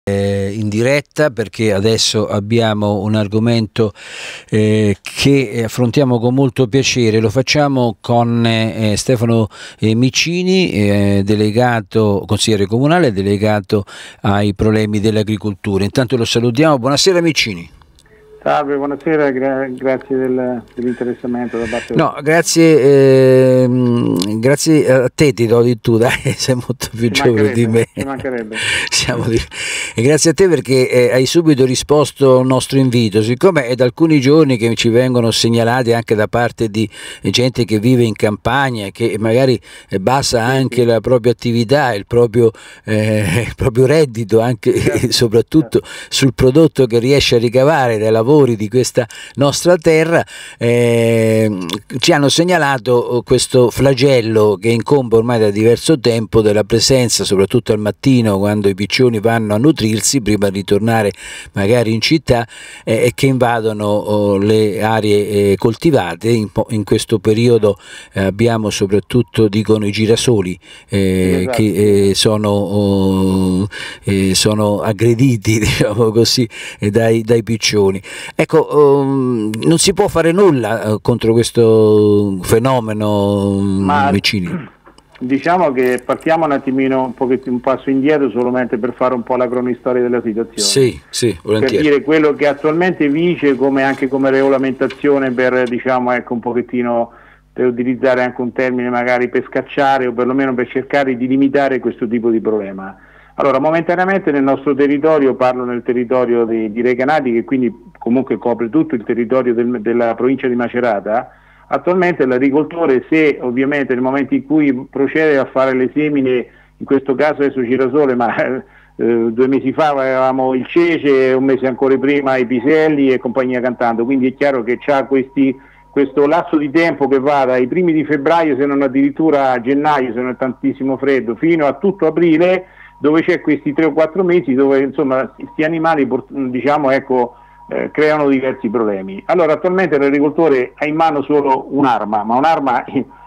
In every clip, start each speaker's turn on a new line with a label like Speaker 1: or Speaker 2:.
Speaker 1: in diretta, perché adesso abbiamo un argomento che affrontiamo con molto piacere. Lo facciamo con Stefano Micini, delegato, consigliere comunale, delegato ai problemi dell'agricoltura. Intanto lo salutiamo. Buonasera Micini.
Speaker 2: Salve, buonasera, grazie dell'interessamento da parte
Speaker 1: No, grazie a te, ti do di tu, dai, sei molto più giovane di me.
Speaker 2: Ci mancherebbe.
Speaker 1: E grazie a te perché hai subito risposto al nostro invito, siccome è da alcuni giorni che ci vengono segnalati anche da parte di gente che vive in campagna e che magari basa anche la propria attività, il proprio reddito, anche e soprattutto sul prodotto che riesce a ricavare dai lavori di questa nostra terra, ci hanno segnalato questo flagello che incombe ormai da diverso tempo della presenza, soprattutto al mattino quando i piccioni vanno a nutrirsi prima di tornare magari in città, e che invadono le aree coltivate. In questo periodo abbiamo soprattutto, dicono, i girasoli che sono aggrediti, diciamo così, dai piccioni. Ecco, non si può fare nulla contro questo fenomeno, Micini?
Speaker 2: Diciamo che partiamo un attimino, un passo indietro, solamente per fare un po' la cronistoria della situazione.
Speaker 1: Sì, volentieri.
Speaker 2: Per dire quello che attualmente vige anche come regolamentazione per, diciamo, ecco, un pochettino, per utilizzare anche un termine magari per scacciare o perlomeno per cercare di limitare questo tipo di problema. Allora, momentaneamente nel nostro territorio, parlo nel territorio di Recanati, che quindi comunque copre tutto il territorio della provincia di Macerata, attualmente l'agricoltore, se ovviamente nel momento in cui procede a fare le semine, in questo caso adesso girasole, ma 2 mesi fa avevamo il cece, un mese ancora prima i piselli e compagnia cantando, quindi è chiaro che c'ha questo lasso di tempo che va dai primi di febbraio, se non addirittura a gennaio, se non è tantissimo freddo, fino a tutto aprile, dove c'è questi 3 o 4 mesi dove insomma questi animali, diciamo, ecco, creano diversi problemi. Allora attualmente l'agricoltore ha in mano solo un'arma, ma un'arma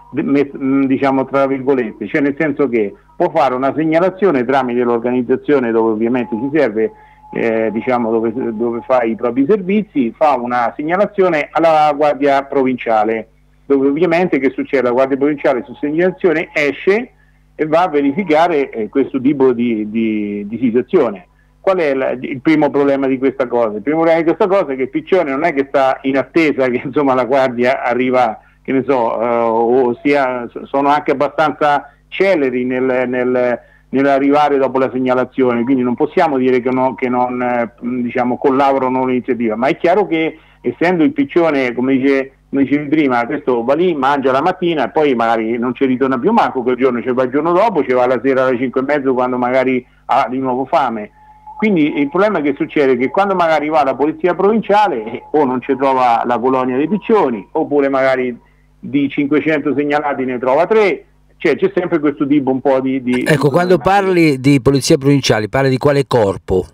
Speaker 2: diciamo tra virgolette, cioè nel senso che può fare una segnalazione tramite l'organizzazione dove ovviamente si serve, diciamo dove fa i propri servizi, fa una segnalazione alla Guardia Provinciale, dove ovviamente che succede? La Guardia Provinciale su segnalazione esce e va a verificare questo tipo di situazione. Qual è il primo problema di questa cosa? Il primo problema di questa cosa è che il piccione non è che sta in attesa che insomma la guardia arriva, che ne so, sono anche abbastanza celeri nell'arrivare dopo la segnalazione, quindi non possiamo dire che non diciamo, collaborano l'iniziativa, ma è chiaro che essendo il piccione, come dicevi prima, questo va lì, mangia la mattina e poi magari non ci ritorna più manco quel giorno, ci va il giorno dopo, ci va la sera alle 5:30 quando magari ha di nuovo fame. Quindi il problema che succede è che quando magari va la polizia provinciale o non ci trova la colonia dei piccioni, oppure magari di 500 segnalati ne trova 3, cioè c'è sempre questo tipo un po' di
Speaker 1: Ecco, quando parli di polizia provinciale, parli di quale corpo?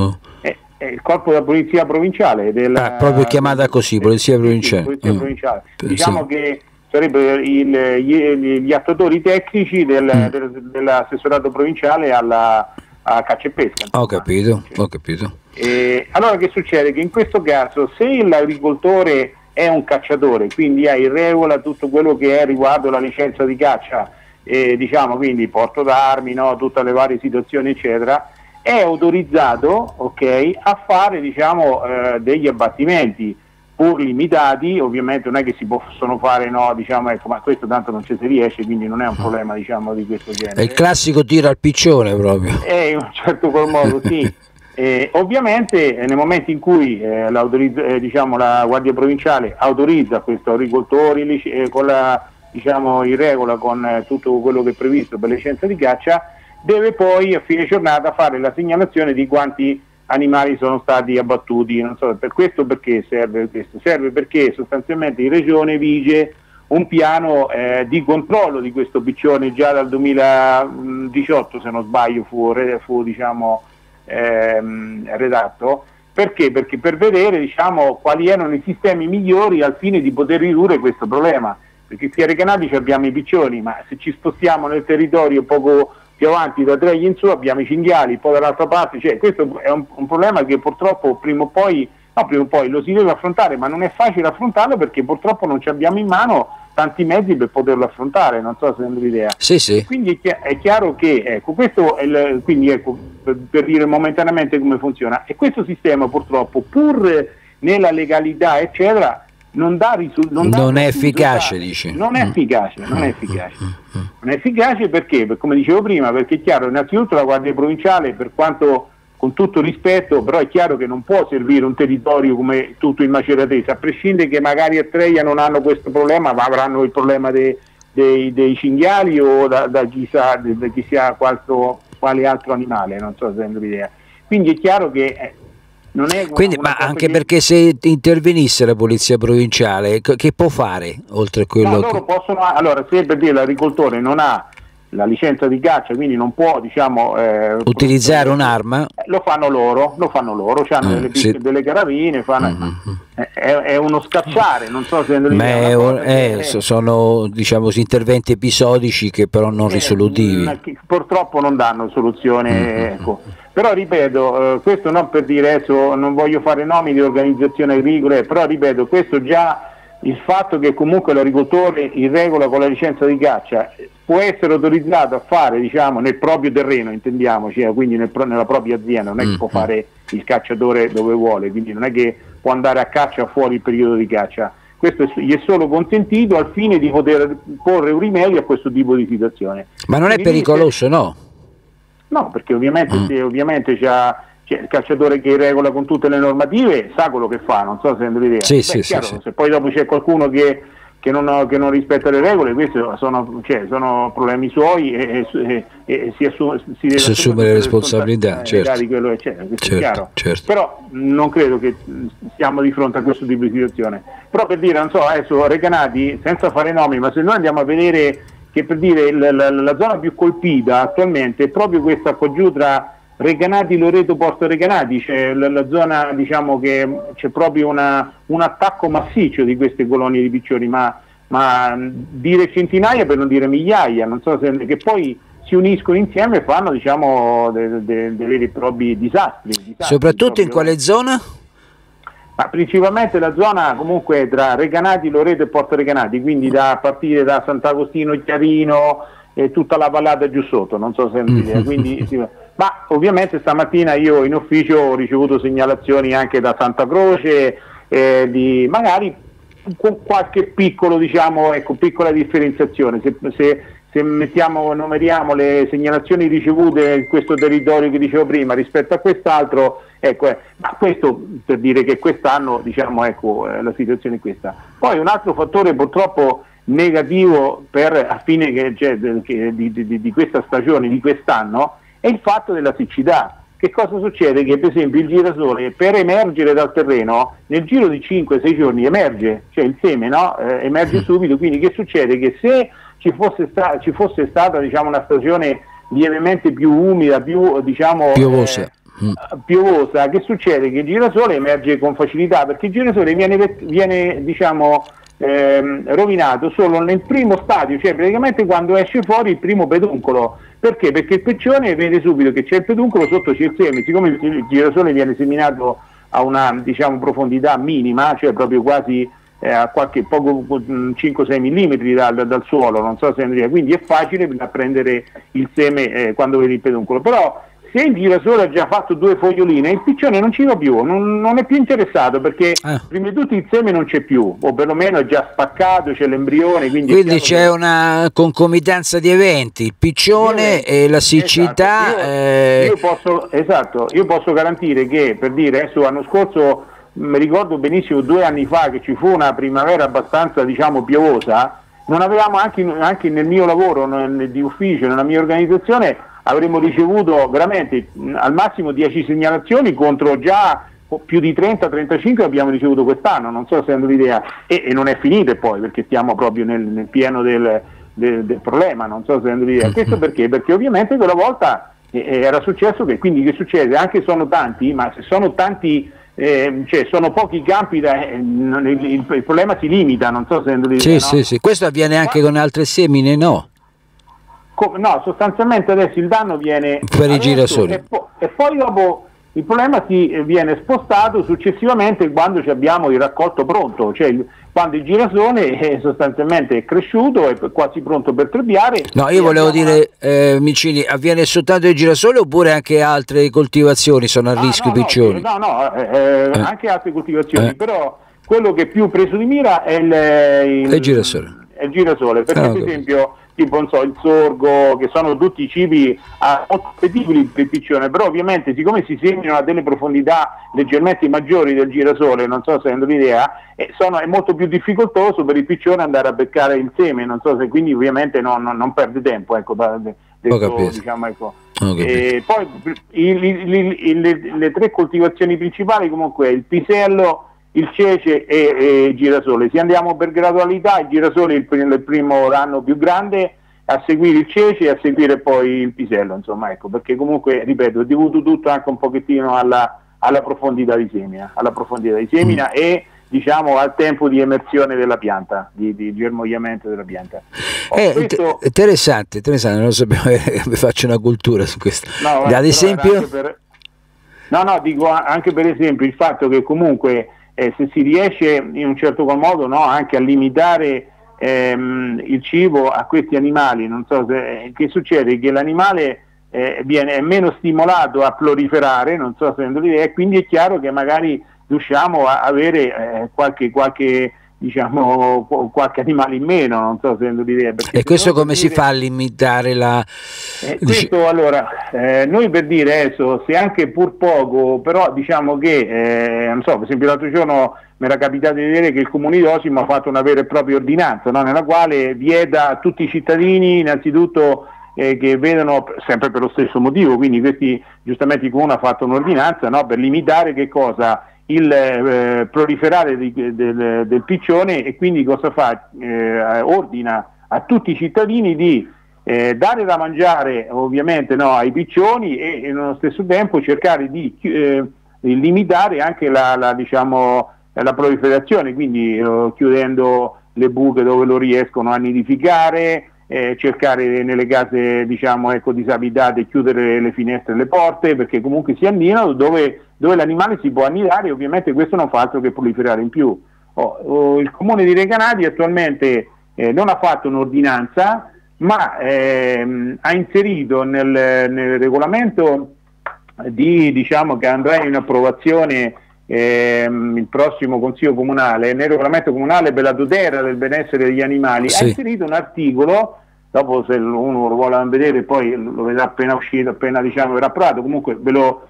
Speaker 2: Il corpo della polizia provinciale.
Speaker 1: Proprio chiamata così, polizia provinciale.
Speaker 2: Sì, polizia provinciale. Diciamo che sarebbero gli attuatori tecnici dell'assessorato provinciale a caccia e pesca.
Speaker 1: Ho capito.
Speaker 2: Allora che succede? Che in questo caso se l'agricoltore è un cacciatore, quindi ha in regola tutto quello che è riguardo la licenza di caccia, diciamo quindi porto d'armi, no, tutte le varie situazioni eccetera, è autorizzato, ok, a fare diciamo degli abbattimenti pur limitati, ovviamente non è che si possono fare, no, diciamo, ecco, ma questo tanto non ci si riesce, quindi non è un problema, diciamo, di questo genere.
Speaker 1: È il classico tiro al piccione proprio.
Speaker 2: In un certo qual modo, sì. Ovviamente nel momento in cui diciamo, la Guardia Provinciale autorizza questo agricoltore diciamo, in regola con tutto quello che è previsto per licenza di caccia, deve poi a fine giornata fare la segnalazione di quanti animali sono stati abbattuti. Non so per questo perché serve questo. Serve perché sostanzialmente in regione vige un piano di controllo di questo piccione già dal 2018, se non sbaglio, fu diciamo, redatto. Perché? Perché per vedere diciamo, quali erano i sistemi migliori al fine di poter ridurre questo problema. Perché qui a Recanati abbiamo i piccioni, ma se ci spostiamo nel territorio poco più avanti da Treglia in su abbiamo i cinghiali, poi dall'altra parte, cioè questo è un problema che purtroppo prima o poi lo si deve affrontare, ma non è facile affrontarlo perché purtroppo non ci abbiamo in mano tanti mezzi per poterlo affrontare, non so se avete l'idea.
Speaker 1: Sì, sì.
Speaker 2: Quindi è chiaro che, ecco, questo è quindi ecco, per dire momentaneamente come funziona, e questo sistema purtroppo, pur nella legalità eccetera, non è
Speaker 1: efficace, dice.
Speaker 2: Non è efficace. Non è efficace perché, come dicevo prima, perché è chiaro, innanzitutto la Guardia Provinciale, per quanto con tutto rispetto, però è chiaro che non può servire un territorio come tutto il Maceratese, a prescindere che magari a Treglia non hanno questo problema, ma avranno il problema dei cinghiali o da chi sia quale altro animale, non so se hanno l'idea. Quindi è chiaro che non è
Speaker 1: ma anche perché se intervenisse la polizia provinciale, che può fare oltre a quello?
Speaker 2: No, loro possono, allora, se per dire l'agricoltore non ha la licenza di caccia, quindi non può, diciamo,
Speaker 1: utilizzare un'arma,
Speaker 2: lo fanno loro, hanno delle carabine, è uno scacciare, non so se
Speaker 1: sono, diciamo, interventi episodici che però non risolutivi,
Speaker 2: purtroppo non danno soluzione, ecco. Però ripeto, questo non per dire, adesso non voglio fare nomi di organizzazioni agricole, però ripeto, questo già, il fatto che comunque l'agricoltore in regola con la licenza di caccia può essere autorizzato a fare, diciamo, nel proprio terreno, intendiamoci, quindi nella propria azienda, non è che può fare il cacciatore dove vuole, quindi non è che può andare a caccia fuori il periodo di caccia. Questo gli è solo consentito al fine di poter porre un rimedio a questo tipo di situazione.
Speaker 1: Ma non è pericoloso, no?
Speaker 2: No, perché ovviamente se il cacciatore che in regola con tutte le normative sa quello che fa, non so se hanno l'idea.
Speaker 1: Sì.
Speaker 2: Se poi dopo c'è qualcuno che non rispetta le regole, questi sono problemi suoi e si deve
Speaker 1: assumere le responsabilità, certo.
Speaker 2: Di quello, questo è chiaro.
Speaker 1: Certo.
Speaker 2: Però non credo che siamo di fronte a questo tipo di situazione. Però per dire, non so, adesso Recanati, senza fare nomi, ma se noi andiamo a vedere che, per dire, la zona più colpita attualmente è proprio questa qua giù tra Recanati, Loreto, Porto Recanati, c'è la zona, diciamo, che c'è proprio un attacco massiccio di queste colonie di piccioni, ma dire centinaia per non dire migliaia, non so se, che poi si uniscono insieme e fanno, diciamo, dei veri e propri disastri.
Speaker 1: Soprattutto in quale zona?
Speaker 2: Ma principalmente la zona comunque tra Recanati, Loreto e Porto Recanati, quindi a partire da Sant'Agostino, Chiarino e tutta la vallata giù sotto, non so se quindi ma ovviamente stamattina io in ufficio ho ricevuto segnalazioni anche da Santa Croce, di magari con qualche piccolo, diciamo, ecco, piccola differenziazione, se numeriamo le segnalazioni ricevute in questo territorio che dicevo prima rispetto a quest'altro, ecco, ma questo per dire che quest'anno, diciamo, ecco, la situazione è questa. Poi un altro fattore purtroppo negativo a fine di questa stagione, di quest'anno, è il fatto della siccità. Che cosa succede? Che per esempio il girasole, per emergere dal terreno, nel giro di 5-6 giorni emerge, cioè il seme, no? Emerge subito, quindi che succede? Che se ci fosse stata, diciamo, una stagione lievemente più umida, più, diciamo, piovosa, che succede? Che il girasole emerge con facilità, perché il girasole viene diciamo, rovinato solo nel primo stadio, cioè praticamente quando esce fuori il primo peduncolo. Perché? Perché il peccione vede subito che c'è il peduncolo, sotto c'è il seme, siccome il girasole viene seminato a una, diciamo, profondità minima, cioè proprio quasi a qualche poco 5-6 mm dal suolo, non so se quindi è facile da prendere il seme quando vedi il peduncolo. Però se il girasole ha già fatto 2 foglioline, il piccione non ci va più, non è più interessato, perché prima di tutto il seme non c'è più, o perlomeno è già spaccato, c'è l'embrione.
Speaker 1: Quindi c'è una concomitanza di eventi, il piccione e la siccità.
Speaker 2: Esatto. Io posso garantire che, per dire, adesso l'anno scorso, mi ricordo benissimo 2 anni fa che ci fu una primavera abbastanza, diciamo, piovosa, non avevamo anche nel mio lavoro di ufficio, nella mia organizzazione, avremmo ricevuto veramente al massimo 10 segnalazioni contro già più di 30-35 abbiamo ricevuto quest'anno, non so se hanno l'idea, e non è finita poi, perché stiamo proprio nel pieno del problema, non so se hanno l'idea. Questo perché? Perché ovviamente quella volta era successo che che succede, anche sono tanti, ma se sono tanti, cioè sono pochi i campi, il problema si limita, non so se hanno l'idea.
Speaker 1: Sì. Questo avviene anche con altre semine, no?
Speaker 2: no, sostanzialmente adesso il danno viene
Speaker 1: per i girasoli
Speaker 2: e poi dopo il problema viene spostato successivamente quando abbiamo il raccolto pronto, cioè quando il girasole sostanzialmente è cresciuto, è quasi pronto per trebbiare.
Speaker 1: No, io volevo dire, Micini, avviene soltanto il girasole oppure anche altre coltivazioni sono a rischio piccioni?
Speaker 2: Anche altre coltivazioni, però quello che è più preso di mira è il
Speaker 1: girasole.
Speaker 2: È il girasole, perché ad esempio tipo non so, il sorgo, che sono tutti cibi molto appetibili per il piccione, però ovviamente siccome si seminano a delle profondità leggermente maggiori del girasole, non so se avendo l'idea, è molto più difficoltoso per il piccione andare a beccare il seme, non so se quindi ovviamente non perde tempo, ecco, diciamo, ecco. E poi le 3 coltivazioni principali comunque è il pisello, il cece e il girasole. Se andiamo per gradualità, il girasole è il primo anno più grande, a seguire il cece e a seguire poi il pisello, insomma, ecco, perché comunque, ripeto, è dovuto tutto anche un pochettino alla profondità di semina, e diciamo al tempo di emersione della pianta, di germogliamento della pianta.
Speaker 1: Interessante, non lo sapevo, vi faccio una cultura su questo.
Speaker 2: No,
Speaker 1: ad esempio?
Speaker 2: Dico anche per esempio il fatto che comunque se si riesce in un certo qual modo, no, anche a limitare il cibo a questi animali, non so se, che succede? Che l'animale è meno stimolato a proliferare, non so se l'idea, e quindi è chiaro che magari riusciamo a avere qualche animale in meno, non so se l'idea.
Speaker 1: E questo come si fa a limitare la...
Speaker 2: questo allora, noi per dire adesso, se anche pur poco, però diciamo che, non so, per esempio l'altro giorno mi era capitato di vedere che il Comune di Osimo ha fatto una vera e propria ordinanza, no? Nella quale vieta a tutti i cittadini innanzitutto che vedono, sempre per lo stesso motivo, quindi questi giustamente il Comune ha fatto un'ordinanza, no? Per limitare che cosa? Il proliferare del piccione, e quindi cosa fa? Ordina a tutti i cittadini di dare da mangiare ovviamente, no, ai piccioni, e nello stesso tempo cercare di limitare anche la proliferazione, quindi chiudendo le buche dove lo riescono a nidificare, cercare nelle case, diciamo, ecco, disabitate, chiudere le finestre e le porte, perché comunque si annidano dove l'animale si può annidare, e ovviamente questo non fa altro che proliferare in più. Il Comune di Recanati attualmente non ha fatto un'ordinanza, ma ha inserito nel regolamento diciamo che andrà in approvazione il prossimo Consiglio Comunale, nel regolamento comunale per la tutela del benessere degli animali, sì. Ha inserito un articolo, dopo se uno lo vuole vedere poi lo vedrà appena uscito, appena diciamo verrà approvato, comunque ve lo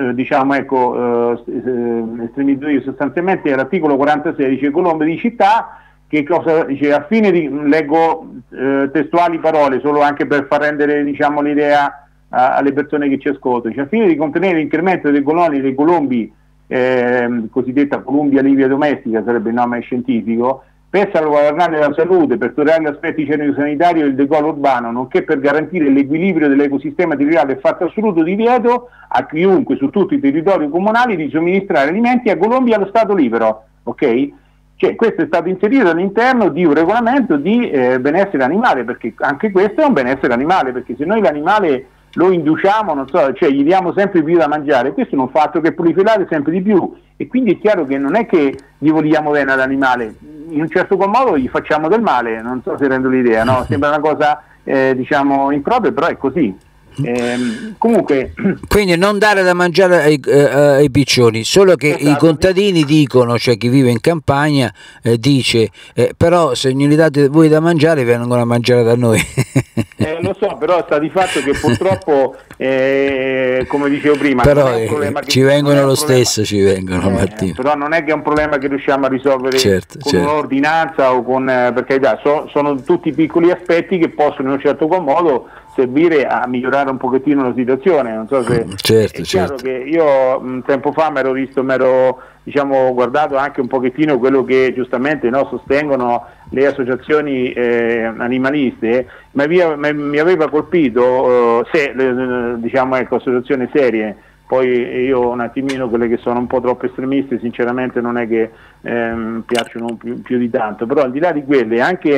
Speaker 2: estremizzo io sostanzialmente. L'articolo 46 dice: Colombe di città, che cosa dice? A fine di, leggo testuali parole solo anche per far rendere, diciamo, l'idea alle persone che ci ascoltano, dice: a fine di contenere l'incremento dei coloni dei colombi, cosiddetta Columbia livia domestica sarebbe il nome scientifico, per salvaguardare la salute, per tutelare gli aspetti igienico-sanitari e il decoro urbano, nonché per garantire l'equilibrio dell'ecosistema territoriale, è fatto assoluto divieto a chiunque su tutto il territorio comunale di somministrare alimenti a colombi allo stato libero, ok? Cioè, questo è stato inserito all'interno di un regolamento di benessere animale, perché anche questo è un benessere animale, perché se noi l'animale lo induciamo, non so, cioè gli diamo sempre più da mangiare, questo non fa altro che proliferare sempre di più, e quindi è chiaro che non è che gli vogliamo bene all'animale, in un certo qual modo gli facciamo del male, non so se rendo l'idea, no? Sembra una cosa diciamo impropria, però è così. Comunque, quindi
Speaker 1: non dare da mangiare ai piccioni, solo che esatto, i contadini dicono, cioè chi vive in campagna dice però se non gli date voi da mangiare vengono a mangiare da noi.
Speaker 2: Lo so, però sta di fatto che purtroppo come dicevo prima,
Speaker 1: però ci vengono lo stesso, ci vengono Martino.
Speaker 2: Però non è che è un problema che riusciamo a risolvere con un'ordinanza o con, per carità, sono tutti piccoli aspetti che possono in un certo qual modo servire a migliorare un pochettino la situazione. Non so se è chiaro che io un tempo fa mi ero diciamo guardato anche un pochettino quello che giustamente, no, sostengono le associazioni animaliste, ma mi aveva colpito diciamo, ecco, associazioni serie. Poi io un attimino quelle che sono un po' troppo estremiste sinceramente non è che piacciono più di tanto, però al di là di quelle anche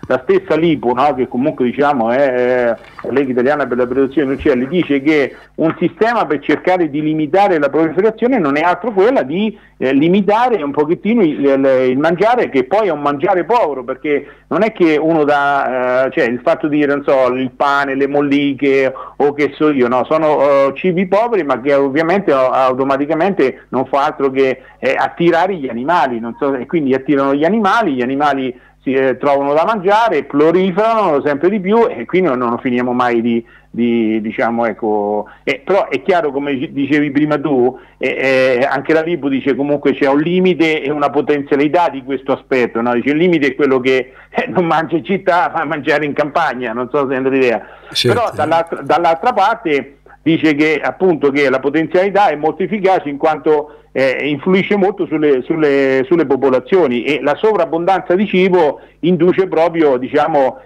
Speaker 2: la stessa Lipo, no, che comunque diciamo è la Lega Italiana per la Protezione degli Uccelli, dice che un sistema per cercare di limitare la proliferazione non è altro quella di limitare un pochettino il mangiare, che poi è un mangiare povero, perché non è che uno dà, cioè il fatto di dire, non so, il pane, le molliche o che so io, no, sono cibi poveri, ma che ovviamente automaticamente non fa altro che attirare gli animali, non so, e quindi attirano gli animali si trovano da mangiare, proliferano sempre di più e quindi non finiamo mai diciamo, ecco, però è chiaro, come dicevi prima tu, anche la Lipo dice comunque c'è un limite e una potenzialità di questo aspetto, no? Dice il limite è quello che non mangia in città, ma mangiare in campagna, non so se è l'idea. Certo. Però dall'altra parte dice che appunto che la potenzialità è molto efficace in quanto influisce molto sulle popolazioni, e la sovrabbondanza di cibo induce proprio, diciamo,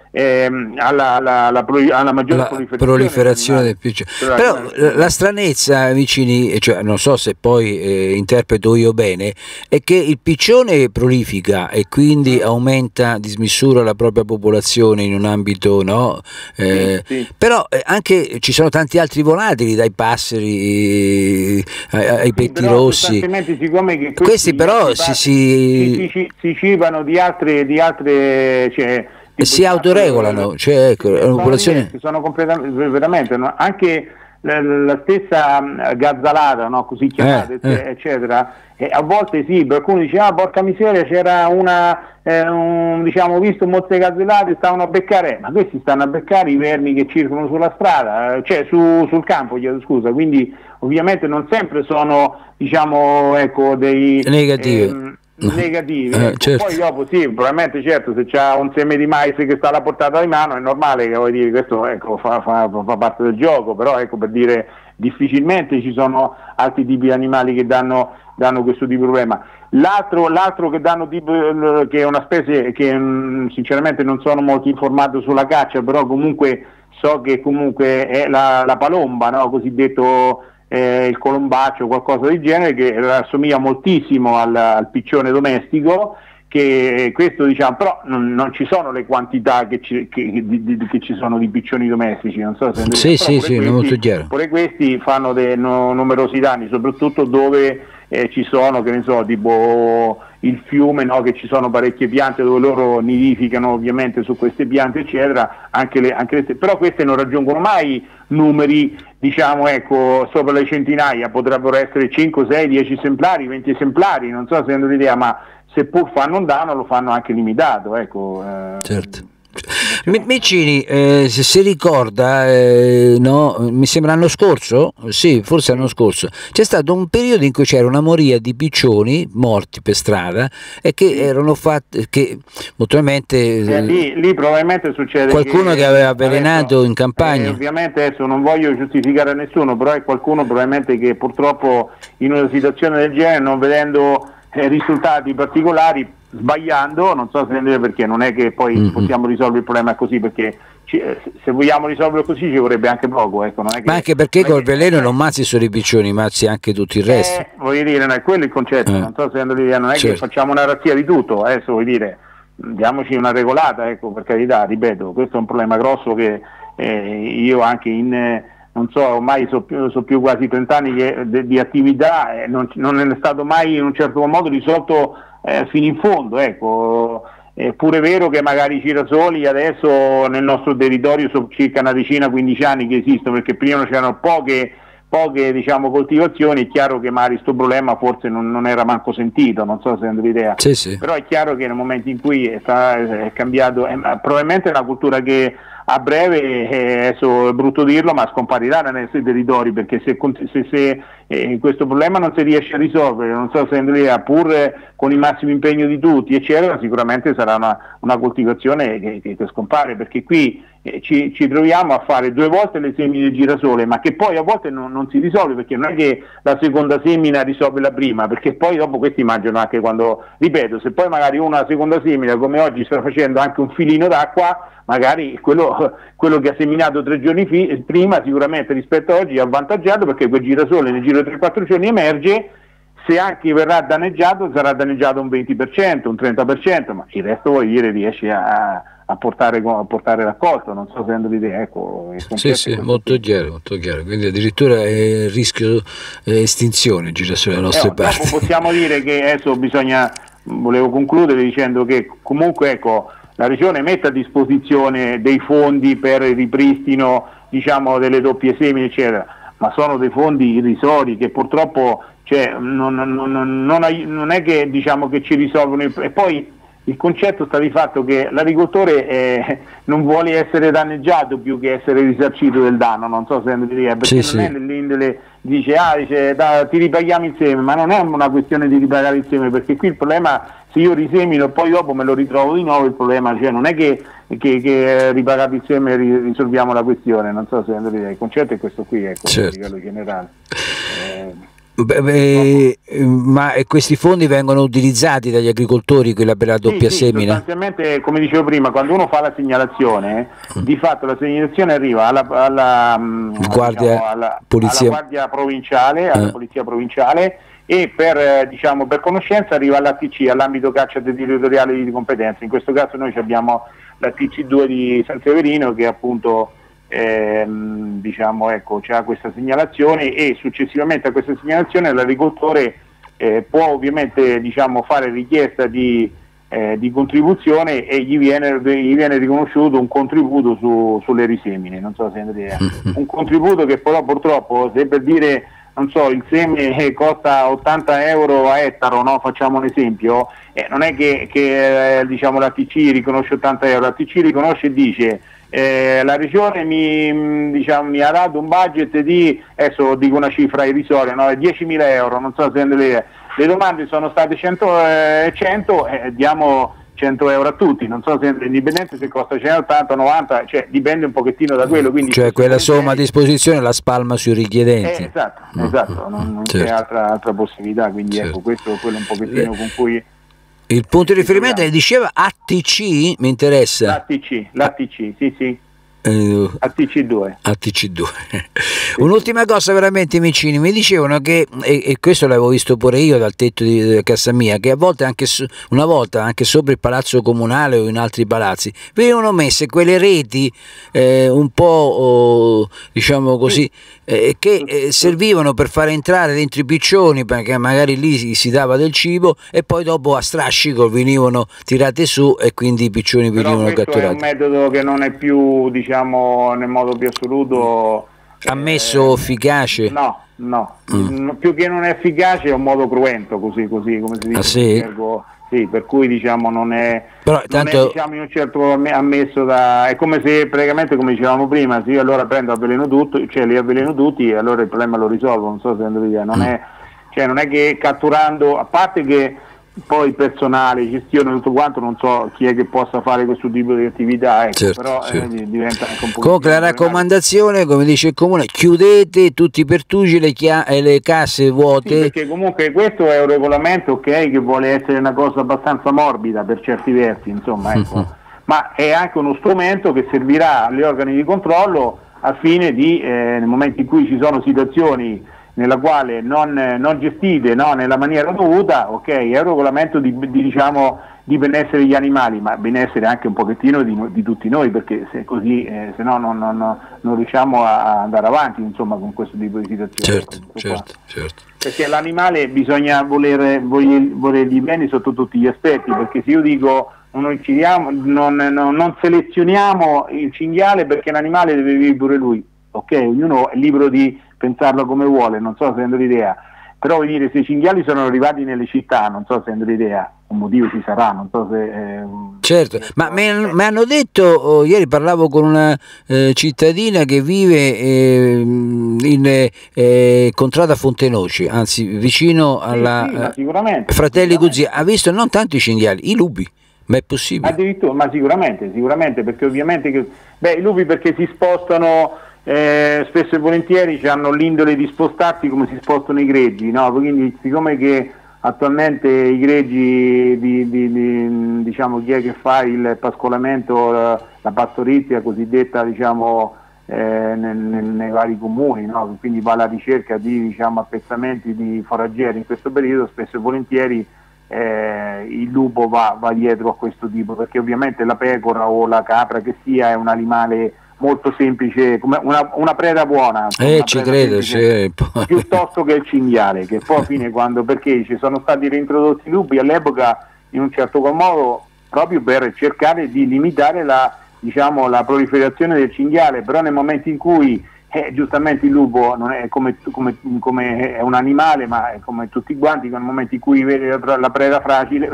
Speaker 2: alla maggiore proliferazione
Speaker 1: del piccione. Però la stranezza, vicini, cioè, non so se poi interpreto io bene, è che il piccione prolifica e quindi aumenta a dismisura la propria popolazione in un ambito, no? Sì. Però anche ci sono tanti altri volatili, dai passeri ai pettirossi.
Speaker 2: Siccome che
Speaker 1: questi però si
Speaker 2: cibano di altre cioè,
Speaker 1: si autoregolano, cioè ecco, è una popolazione.
Speaker 2: Sono completamente, veramente, no? Anche la stessa gazzalata, no? Così chiamata, eccetera, a volte sì, qualcuno dice porca miseria, c'era diciamo, visto molte gazzellate, stavano a beccare, ma questi stanno a beccare i vermi che circolano sulla strada, cioè sul campo, scusa, quindi ovviamente non sempre sono, diciamo, ecco, dei negativi, ecco. Certo. Poi dopo sì, probabilmente certo, se c'ha un seme di mais che sta alla portata di mano è normale che, vuoi dire, questo ecco, fa parte del gioco, però ecco, per dire, difficilmente ci sono altri tipi di animali che danno questo tipo di problema. L'altro che danno che è una specie che sinceramente non sono molto informato sulla caccia, però comunque so che comunque è la palomba, no? Cosiddetto il colombaccio, qualcosa del genere, che assomiglia moltissimo al piccione domestico, che questo, diciamo, però non ci sono le quantità che ci sono di piccioni domestici, non so se
Speaker 1: sì, è molto chiaro.
Speaker 2: Pure questi fanno numerosi danni, soprattutto dove ci sono, che ne so, tipo il fiume, no? Che ci sono parecchie piante dove loro nidificano ovviamente su queste piante, eccetera, però queste non raggiungono mai numeri, diciamo, ecco, sopra le centinaia, potrebbero essere 5, 6, 10 esemplari, 20 esemplari, non so se hanno l'idea, ma seppur fanno un danno lo fanno anche limitato, ecco.
Speaker 1: Certo. Micini, se si ricorda, no, mi sembra l'anno scorso, sì, forse l'anno scorso, c'è stato un periodo in cui c'era una moria di piccioni morti per strada e che erano fatti, che naturalmente
Speaker 2: lì probabilmente succede
Speaker 1: qualcuno che aveva avvelenato adesso, in campagna.
Speaker 2: Ovviamente adesso non voglio giustificare a nessuno, però è qualcuno probabilmente che purtroppo in una situazione del genere, non vedendo risultati particolari, sbagliando, non so se perché non è che poi possiamo risolvere il problema così, perché se vogliamo risolverlo così ci vorrebbe anche poco, ecco, non è che,
Speaker 1: ma anche perché col veleno non mazzi solo i piccioni, mazzi anche tutto il resto.
Speaker 2: Voglio dire, non è quello il concetto, non so se non è che facciamo una razzia di tutto, adesso voglio dire, diamoci una regolata, ecco, per carità, ripeto, questo è un problema grosso che io anche non so, ormai so più quasi 30 anni di attività, non è stato mai in un certo modo risolto fino in fondo, ecco. È pure vero che magari i girasoli adesso nel nostro territorio sono circa una decina, 15 anni che esistono, perché prima c'erano poche diciamo coltivazioni, è chiaro che magari questo problema forse non era manco sentito, non so se hanno l'idea,
Speaker 1: sì.
Speaker 2: Però è chiaro che nel momento in cui è cambiato, probabilmente è una cultura che a breve, adesso è brutto dirlo, ma scomparirà nei nostri territori, perché se questo problema non si riesce a risolvere, non so se andrà pur con il massimo impegno di tutti, eccetera, sicuramente sarà una coltivazione che scompare, perché qui ci troviamo a fare 2 volte le semine di girasole, ma che poi a volte non si risolve, perché non è che la seconda semina risolve la prima, perché poi dopo questi mangiano anche quando, ripeto, se poi magari una seconda semina, come oggi sta facendo anche un filino d'acqua, magari quello che ha seminato 3 giorni prima sicuramente rispetto a oggi è avvantaggiato, perché quel girasole nel giro di 3-4 giorni emerge, se anche verrà danneggiato sarà danneggiato un 20%, un 30%, ma il resto, vuol dire, riesce a a portare raccolto, non so se hanno l'idea, ecco.
Speaker 1: Sì, molto chiaro, quindi addirittura è il rischio estinzione gira sulle nostre parti.
Speaker 2: Possiamo dire che adesso volevo concludere dicendo che comunque ecco, la Regione mette a disposizione dei fondi per il ripristino, diciamo, delle doppie semine eccetera, ma sono dei fondi irrisori che purtroppo non è che, diciamo, che ci risolvono e poi il concetto sta di fatto che l'agricoltore non vuole essere danneggiato più che essere risarcito del danno, non so se perché non è nell'indole, dice ti ripaghiamo il seme, ma non è una questione di ripagare il seme, perché qui il problema, se io risemino e poi dopo me lo ritrovo di nuovo, il problema, cioè non è che ripagato il seme risolviamo la questione, non so se il concetto è questo qui, ecco, a livello generale.
Speaker 1: Ma questi fondi vengono utilizzati dagli agricoltori, quella per la doppia semina?
Speaker 2: Sostanzialmente, come dicevo prima, quando uno fa la segnalazione, di fatto la segnalazione arriva alla guardia provinciale, alla polizia provinciale, e per conoscenza arriva all'ATC, all'ambito caccia territoriale di competenza. In questo caso noi abbiamo l'ATC2 di San Severino che appunto c'ha questa segnalazione, e successivamente a questa segnalazione l'agricoltore può ovviamente fare richiesta di contribuzione e gli viene riconosciuto un contributo sulle risemine, non so se avete un contributo che però purtroppo, se per dire, non so, il seme costa 80 euro a ettaro, no? Facciamo un esempio, non è che l'ATC riconosce 80 euro, l'ATC riconosce e dice la Regione mi ha dato un budget di, adesso dico una cifra irrisoria, no? 10.000 euro, non so se le domande sono state 100, diamo 100 euro a tutti, non so se indipendente se costa 180, 90, cioè dipende un pochettino da quello. Quindi
Speaker 1: cioè quella somma a disposizione la spalma sui richiedenti.
Speaker 2: Esatto, non c'è altra possibilità, quindi ecco, questo è quello un pochettino con cui...
Speaker 1: Il punto di riferimento diceva ATC, mi interessa.
Speaker 2: L'ATC, sì. ATC2.
Speaker 1: Un'ultima cosa veramente, vicini, mi dicevano che, e questo l'avevo visto pure io dal tetto di casa mia, che a volte una volta anche sopra il palazzo comunale o in altri palazzi venivano messe quelle reti un po' diciamo così, che servivano per fare entrare dentro i piccioni, perché magari lì si dava del cibo e poi dopo a strascico venivano tirate su e quindi i piccioni venivano catturati.
Speaker 2: È un metodo che non è più, nel modo più assoluto
Speaker 1: ammesso efficace?
Speaker 2: No. Più che non è efficace è un modo cruento, così come si dice. Sì, per cui non è, però, tanto... non è in un certo ammesso è come se praticamente, come dicevamo prima, se io allora prendo avveleno tutto, cioè li avveleno tutti e allora il problema lo risolvo, non so se non è che catturando, a parte che poi il personale, gestione, tutto quanto, non so chi è che possa fare questo tipo di attività, ecco, certo. Diventa anche un po'.
Speaker 1: Comunque la raccomandazione, come dice il comune, chiudete tutti i pertugi e le casse vuote.
Speaker 2: Sì, perché comunque questo è un regolamento che vuole essere una cosa abbastanza morbida per certi versi, insomma, ecco. Ma è anche uno strumento che servirà agli organi di controllo al fine di, nel momento in cui ci sono situazioni nella quale non gestite nella maniera dovuta, è un regolamento di benessere degli animali, ma benessere anche un pochettino di tutti noi, perché se così se no non riusciamo a andare avanti, insomma, con questo tipo di situazioni. Certo. Perché l'animale bisogna volergli bene sotto tutti gli aspetti, perché se io dico non selezioniamo il cinghiale perché l'animale deve vivere pure lui, ognuno è libero di pensarlo come vuole, non so se hanno l'idea, però se i cinghiali sono arrivati nelle città, non so se hanno l'idea, un motivo ci sarà, non so se...
Speaker 1: Certo, ma mi hanno detto, ieri parlavo con una cittadina che vive in Contrada Fontenoci, anzi vicino alla Fratelli Guzzi, ha visto non tanto i cinghiali, i lupi. Ma è possibile?
Speaker 2: Addirittura, ma sicuramente, perché ovviamente i lupi perché si spostano spesso e volentieri, hanno l'indole di spostarsi come si spostano i greggi, no? Quindi siccome che attualmente i greggi chi è che fa il pascolamento, la pastorizia cosiddetta nei vari comuni, no? Quindi va alla ricerca di appezzamenti di foraggeri in questo periodo, spesso e volentieri il lupo va dietro a questo tipo, perché ovviamente la pecora o la capra che sia è un animale molto semplice, come una preda buona, una
Speaker 1: ci
Speaker 2: preda
Speaker 1: credo,
Speaker 2: semplice,
Speaker 1: sì.
Speaker 2: piuttosto che il cinghiale, che poi alla fine perché ci sono stati reintrodotti i lupi all'epoca in un certo qual modo proprio per cercare di limitare la proliferazione del cinghiale, però nel momento in cui giustamente il lupo non è come è un animale, ma è come tutti quanti, nel momento in cui vede la preda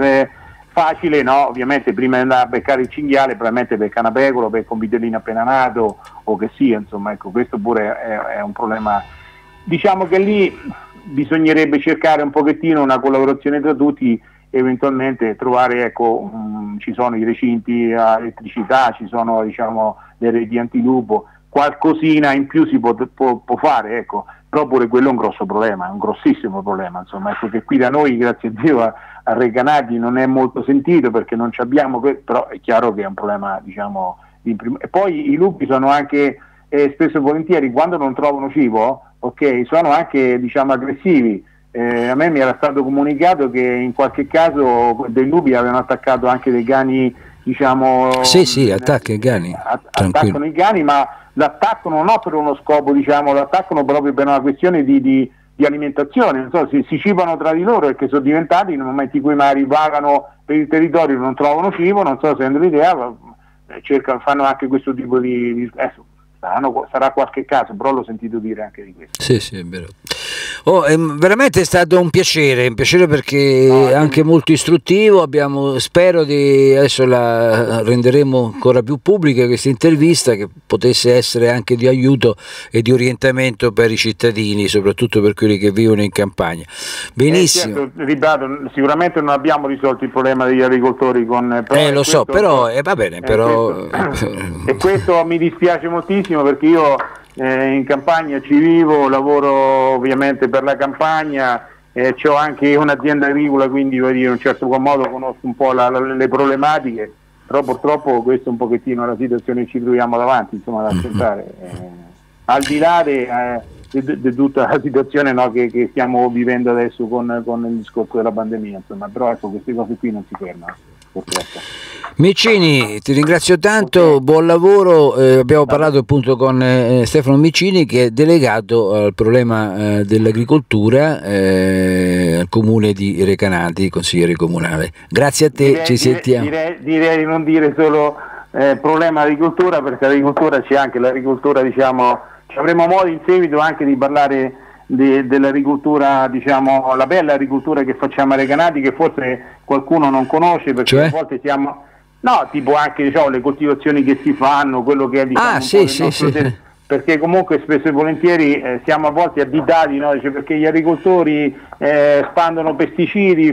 Speaker 2: facile, no? Ovviamente prima di andare a beccare il cinghiale probabilmente becca una pecora, becca un vitellino appena nato o che sia, insomma, ecco, questo pure è un problema. Diciamo che lì bisognerebbe cercare un pochettino una collaborazione tra tutti, eventualmente trovare, ecco, ci sono i recinti a elettricità, ci sono, diciamo, le reti antilupo, qualcosina in più si può fare, ecco, però pure quello è un grosso problema, è un grossissimo problema, insomma, ecco, che qui da noi, grazie a Dio, a Recanati non è molto sentito perché non ci abbiamo, però è chiaro che è un problema, diciamo, e poi i lupi sono anche spesso e volentieri, quando non trovano cibo, ok, sono anche, diciamo, aggressivi. A me mi era stato comunicato che in qualche caso dei lupi avevano attaccato anche dei cani, diciamo,
Speaker 1: sì, attacca i cani,
Speaker 2: attaccano i cani, ma l'attaccano non per uno scopo, diciamo, l'attaccano proprio per una questione di alimentazione, non so, si cibano tra di loro, perché sono diventati, nel momento in cui magari vagano per il territorio, non trovano cibo, non so se hanno l'idea, fanno anche questo tipo di sarà qualche caso, però l'ho sentito dire anche di questo.
Speaker 1: Sì, è vero. Veramente è stato un piacere perché anche molto istruttivo. Spero adesso la renderemo ancora più pubblica questa intervista, che potesse essere anche di aiuto e di orientamento per i cittadini, soprattutto per quelli che vivono in campagna. Benissimo.
Speaker 2: Certo, ripeto, sicuramente non abbiamo risolto il problema degli agricoltori
Speaker 1: lo so, però va bene, però
Speaker 2: e questo mi dispiace moltissimo, perché io in campagna ci vivo, lavoro ovviamente per la campagna, ho anche un'azienda agricola, quindi voglio dire, in un certo modo conosco un po' le problematiche, però purtroppo questa è un pochettino la situazione che ci troviamo davanti, insomma, da affrontare, al di là di tutta la situazione, no, che stiamo vivendo adesso con il discorso della pandemia, insomma, però ecco, queste cose qui non si fermano, purtroppo.
Speaker 1: Micini, ti ringrazio tanto, okay. Buon lavoro. Abbiamo parlato appunto con Stefano Micini, che è delegato al problema dell'agricoltura al comune di Recanati, consigliere comunale. Grazie a te, ci sentiamo.
Speaker 2: Direi di non dire solo problema agricoltura, perché l'agricoltura c'è anche l'agricoltura, diciamo, ci avremo modo in seguito anche di parlare dell'agricoltura, diciamo, la bella agricoltura che facciamo a Recanati, che forse qualcuno non conosce, perché a volte siamo... No, tipo anche, diciamo, le coltivazioni che si fanno, quello che è, diciamo,
Speaker 1: sì.
Speaker 2: Perché comunque spesso e volentieri siamo a volte additati, no? Perché gli agricoltori spandono pesticidi,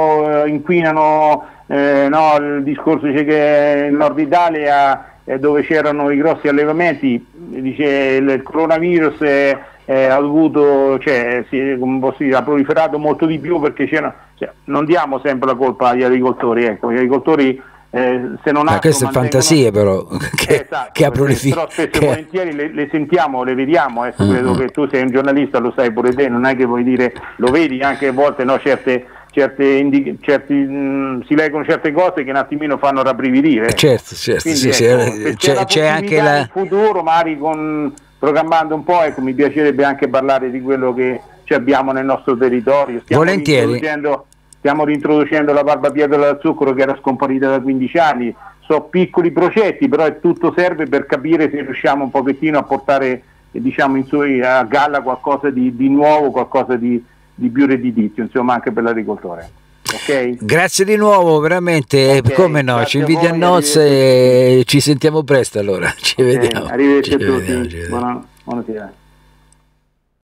Speaker 2: inquinano, no? Il discorso dice che in Nord Italia, dove c'erano i grossi allevamenti, dice il coronavirus ha dovuto, ha proliferato molto di più, perché non diamo sempre la colpa agli agricoltori, ecco, gli agricoltori se non
Speaker 1: queste fantasie però che ha prolificato,
Speaker 2: però spesso e volentieri le sentiamo, le vediamo, credo che tu sei un giornalista, lo sai pure te, non è che vuoi dire, lo vedi anche a volte, no, si leggono certe cose che un attimino fanno rabbrividire.
Speaker 1: Certo.
Speaker 2: Quindi,
Speaker 1: c'è anche la...
Speaker 2: in futuro, magari programmando un po', ecco, mi piacerebbe anche parlare di quello che abbiamo nel nostro territorio.
Speaker 1: Volentieri.
Speaker 2: Stiamo reintroducendo la barbabietola da zucchero, che era scomparita da 15 anni. Sono piccoli progetti, però tutto serve per capire se riusciamo un pochettino a portare, diciamo, a galla qualcosa di nuovo, qualcosa di più redditizio, insomma, anche per l'agricoltore. Okay?
Speaker 1: Grazie di nuovo, veramente,
Speaker 2: okay,
Speaker 1: come no, ci inviti a nozze e ci sentiamo presto, allora ci vediamo.
Speaker 2: Arrivederci a tutti, buonasera.